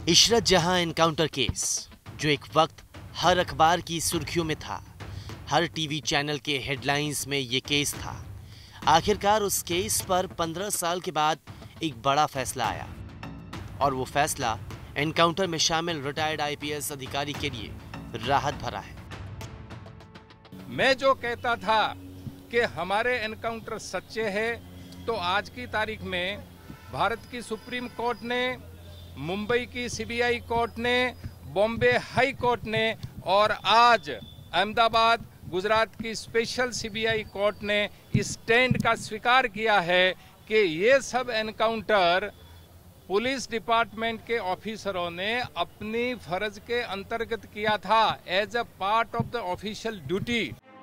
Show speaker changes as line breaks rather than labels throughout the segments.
इशरत जहां encounter case, जो एक वक्त हर अखबार की सुर्खियों में था, हर टीवी चैनल के हेडलाइंस में ये केस था। आखिरकार उस केस पर 15 साल के बाद एक बड़ा फैसला आया और वो फैसला एनकाउंटर में शामिल रिटायर्ड आईपीएस अधिकारी के लिए राहत भरा है।
मैं जो कहता था कि हमारे एनकाउंटर सच्चे हैं, तो आज की तारीख में भारत की सुप्रीम कोर्ट ने, मुंबई की सीबीआई कोर्ट ने, बॉम्बे हाई कोर्ट ने और आज अहमदाबाद गुजरात की स्पेशल सीबीआई कोर्ट ने इस स्टैंड का स्वीकार किया है कि ये सब एनकाउंटर पुलिस डिपार्टमेंट के ऑफिसरों ने अपनी फर्ज के अंतर्गत किया था, as a part of the official duty.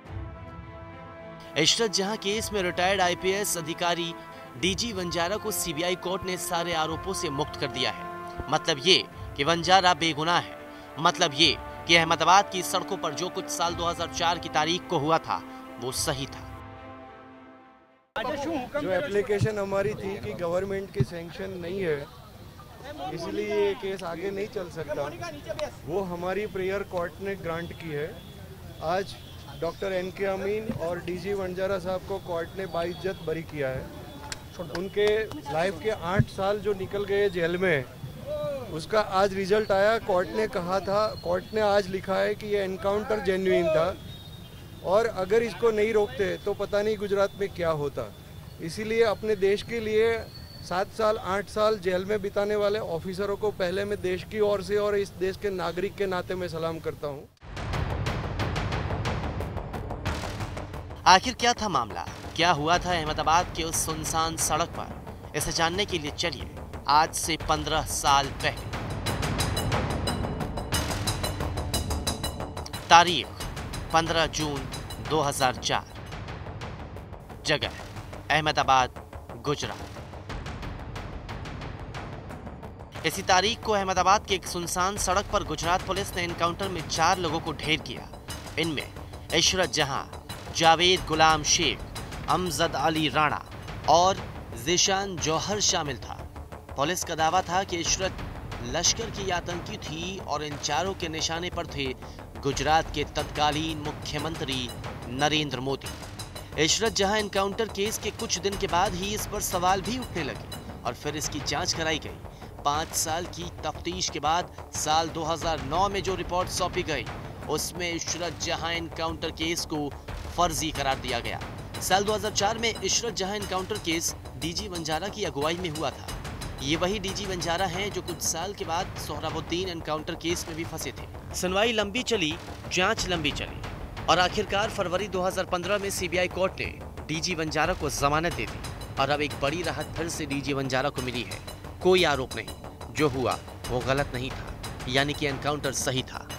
Ishrat Jahan case में रिटायर्ड आईपीएस अधिकारी डीजी वंजारा को सीबीआई कोर्ट ने सारे आरोपों से मुक्त कर दिया है। मतलब ये कि वंजारा बेगुनाह है। मतलब ये कि अहमदाबाद की सड़कों पर जो कुछ साल 2004 की तारीख को हुआ था वो सही था।
जो एप्लीकेशन हमारी थी कि गवर्नमेंट की सैंक्शन नहीं है, इसलिए ये केस आगे नहीं चल सकता, वो हमारी प्रेयर कोर्ट ने ग्रांट की है। आज डॉक्टर एनके अमीन और डीजी वंजारा साहब को कोर्ट ने बाइज्जत बरी किया है। उनके लाइफ के 8 साल जो निकल गए जेल में, उसका आज रिजल्ट आया। कोर्ट ने कहा था, कोर्ट ने आज लिखा है कि ये एनकाउंटर जेन्युइन था और अगर इसको नहीं रोकते तो पता नहीं गुजरात में क्या होता। इसीलिए अपने देश के लिए 7 साल 8 साल जेल में बिताने वाले ऑफिसरों को पहले मैं देश की ओर से और इस देश के नागरिक के नाते में सलाम करता हूँ।
आखिर क्या था मामला, क्या हुआ था अहमदाबाद के उस सुनसान सड़क पर? इसे जानने के लिए चलिए आज से 15 साल पहले। तारीख 15 जून 2004, जगह अहमदाबाद, गुजरात। इसी तारीख को अहमदाबाद के एक सुनसान सड़क पर गुजरात पुलिस ने एनकाउंटर में 4 लोगों को ढेर किया। इनमें इशरत जहां, जावेद गुलाम शेख, अमजद अली राणा और ज़ीशान जौहर शामिल था। पुलिस का दावा था कि इशरत लश्कर की आतंकी थी और इन चारों के निशाने पर थे गुजरात के तत्कालीन मुख्यमंत्री नरेंद्र मोदी। इशरत जहां एनकाउंटर केस के कुछ दिन के बाद ही इस पर सवाल भी उठने लगे और फिर इसकी जांच कराई गई। 5 साल की तफ्तीश के बाद साल 2009 में जो रिपोर्ट सौंपी गई, उसमें इशरत जहां एनकाउंटर केस को फर्जी करार दिया गया। साल 2004 में इशरत जहां एनकाउंटर केस डीजी वंजारा की अगुवाई में हुआ था। ये वही डीजी वंजारा हैं जो कुछ साल के बाद सोहराबुद्दीन एनकाउंटर केस में भी फंसे थे। सुनवाई लंबी चली, जांच लंबी चली और आखिरकार फरवरी 2015 में सीबीआई कोर्ट ने डीजी वंजारा को जमानत दे दी और अब एक बड़ी राहत फिर से डीजी वंजारा को मिली है। कोई आरोप नहीं, जो हुआ वो गलत नहीं था, यानी कि एनकाउंटर सही था।